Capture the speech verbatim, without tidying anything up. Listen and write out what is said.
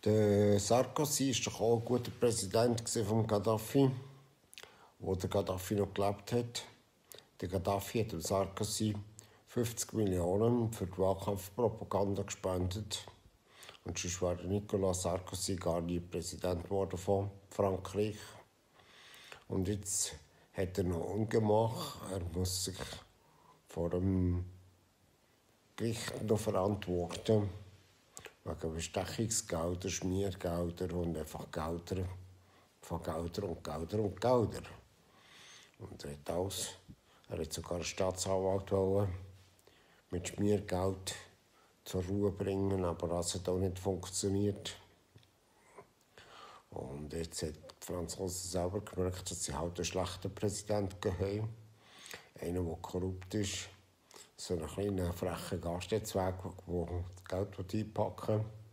Der Sarkozy war doch auch ein guter Präsident von Gaddafi, wo der Gaddafi noch gelebt hat. Der Gaddafi hat dem Sarkozy fünfzig Millionen für die Wahlkampfpropaganda gespendet. Und sonst war Nicolas Sarkozy gar nie Präsident geworden von Frankreich. Und jetzt hat er noch Ungemach. Er muss sich vor dem Gericht noch verantworten. Wegen Bestechungsgelder, Schmiergelder und einfach Gelder von Gelder und Gelder und Gelder. Und er hat alles. Er hat sogar einen Staatsanwalt wollen, mit Schmiergeld zur Ruhe bringen, aber das hat auch nicht funktioniert. Und jetzt hat die Franzosen selber gemerkt, dass sie halt einen schlechten Präsidenten haben. Einen, der korrupt ist. So einen kleinen, frechen Gastnetzwerk, der das Geld einpacken will.